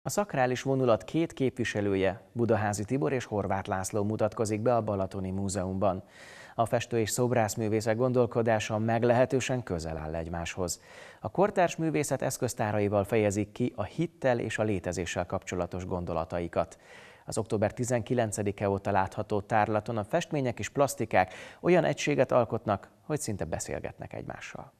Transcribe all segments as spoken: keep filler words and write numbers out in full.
A szakrális vonulat két képviselője, Budaházy Tibor és Horváth László mutatkozik be a Balatoni Múzeumban. A festő és szobrászművészek gondolkodása meglehetősen közel áll egymáshoz. A kortárs művészet eszköztáraival fejezik ki a hittel és a létezéssel kapcsolatos gondolataikat. Az október tizenkilencedike óta látható tárlaton a festmények és plasztikák olyan egységet alkotnak, hogy szinte beszélgetnek egymással.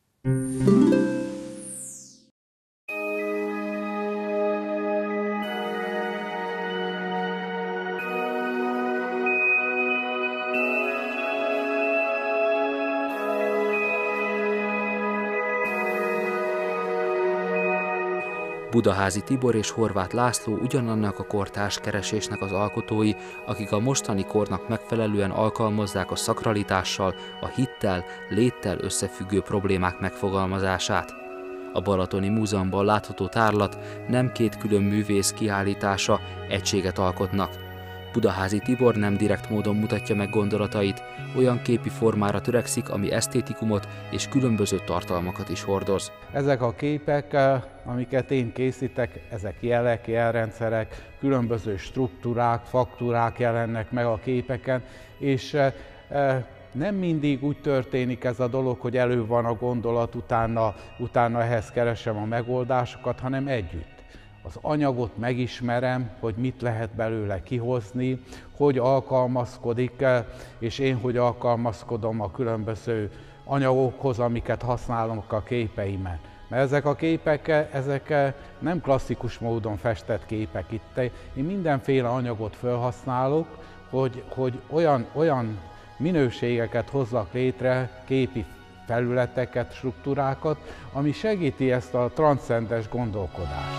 Budaházy Tibor és Horváth László ugyanannak a kortárs keresésnek az alkotói, akik a mostani kornak megfelelően alkalmazzák a szakralitással, a hittel, léttel összefüggő problémák megfogalmazását. A Balatoni Múzeumban látható tárlat nem két külön művész kiállítása, egységet alkotnak. Budaházy Tibor nem direkt módon mutatja meg gondolatait, olyan képi formára törekszik, ami esztétikumot és különböző tartalmakat is hordoz. Ezek a képek, amiket én készítek, ezek jelek, jelrendszerek, különböző struktúrák, faktúrák jelennek meg a képeken, és nem mindig úgy történik ez a dolog, hogy elő van a gondolat, utána, utána ehhez keresem a megoldásokat, hanem együtt. Az anyagot megismerem, hogy mit lehet belőle kihozni, hogy alkalmazkodik, és én hogy alkalmazkodom a különböző anyagokhoz, amiket használok a képeimen. Mert ezek a képek, ezek nem klasszikus módon festett képek itt. Én mindenféle anyagot felhasználok, hogy, hogy olyan, olyan minőségeket hozzak létre, képi felületeket, struktúrákat, ami segíti ezt a transzcendens gondolkodást.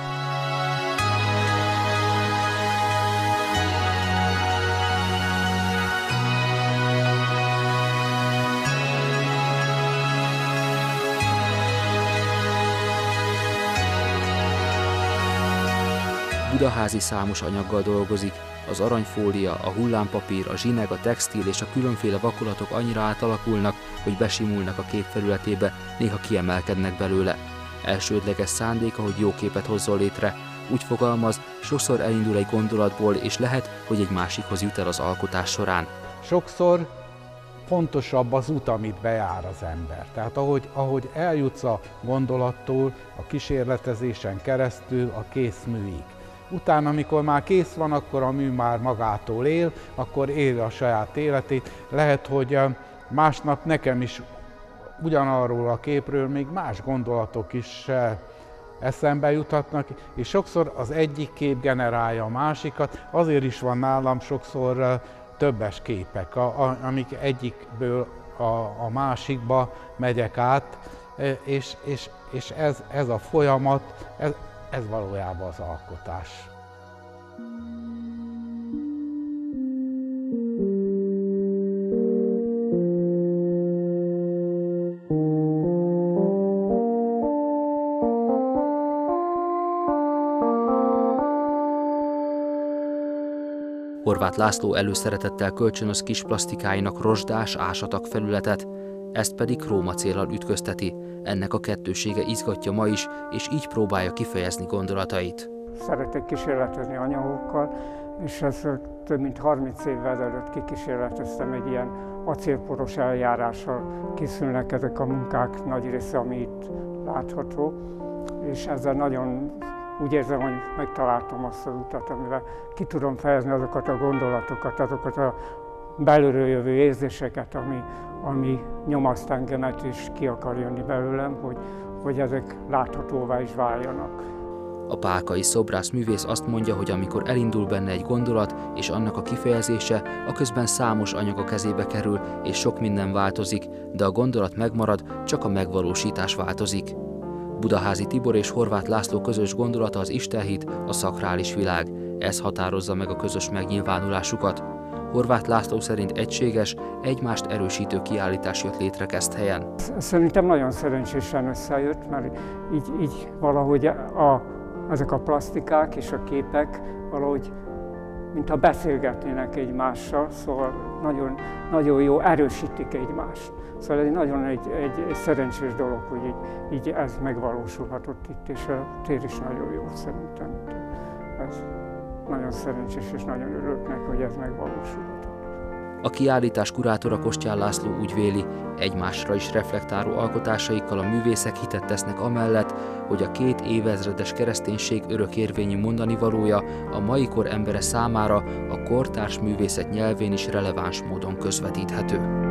Budaházy számos anyaggal dolgozik, az aranyfólia, a hullámpapír, a zsineg, a textil és a különféle vakolatok annyira átalakulnak, hogy besimulnak a kép felületébe, néha kiemelkednek belőle. Elsődleges szándéka, hogy jó képet hozzon létre. Úgy fogalmaz, sokszor elindul egy gondolatból, és lehet, hogy egy másikhoz jut el az alkotás során. Sokszor fontosabb az út, amit bejár az ember. Tehát ahogy, ahogy eljutsz a gondolattól, a kísérletezésen keresztül a kész műig. Utána, amikor már kész van, akkor a mű már magától él, akkor él a saját életét. Lehet, hogy másnap nekem is ugyanarról a képről még más gondolatok is eszembe juthatnak, és sokszor az egyik kép generálja a másikat, azért is van nálam sokszor többes képek, amik egyikből a, a másikba megyek át, és, és, és ez, ez a folyamat, ez, ez valójában az alkotás. Horváth László előszeretettel kölcsönöz kis plastikáinak rozsdás, ásatak felületet, ezt pedig krómacéllal ütközteti. Ennek a kettősége izgatja ma is, és így próbálja kifejezni gondolatait. Szeretek kísérletezni anyagokkal, és ez több mint harminc évvel ezelőtt kikísérleteztem egy ilyen acélporos eljárással. Készülnek ezek a munkák nagy része, ami itt látható, és ezzel nagyon úgy érzem, hogy megtaláltam azt az utat, amivel ki tudom fejezni azokat a gondolatokat, azokat a belülről jövő érzéseket, ami, ami nyomaszt engemet, és ki akar jönni belőlem, hogy, hogy ezek láthatóvá is váljanak. A pálkai szobrászművész azt mondja, hogy amikor elindul benne egy gondolat, és annak a kifejezése, aközben számos anyag a kezébe kerül, és sok minden változik, de a gondolat megmarad, csak a megvalósítás változik. Budaházy Tibor és Horváth László közös gondolata az istenhit, a szakrális világ. Ez határozza meg a közös megnyilvánulásukat. Horváth László szerint egységes, egymást erősítő kiállítás jött létre Keszthelyen. Szerintem nagyon szerencsésen összejött, mert így, így valahogy a, ezek a plasztikák és a képek valahogy mintha beszélgetnének egymással, szóval nagyon, nagyon jó, erősítik egymást. Szóval ez nagyon egy, egy, egy szerencsés dolog, hogy így, így ez megvalósulhatott itt, és a tér is nagyon jó szerintem. nagyon szerencsés és nagyon örülök neki, hogy ez megvalósulhatott. A kiállítás kurátora Kostyán László úgy véli, egymásra is reflektáló alkotásaikkal a művészek hitet tesznek amellett, hogy a két évezredes kereszténység örökérvényű mondanivalója a mai kor embere számára a kortárs művészet nyelvén is releváns módon közvetíthető.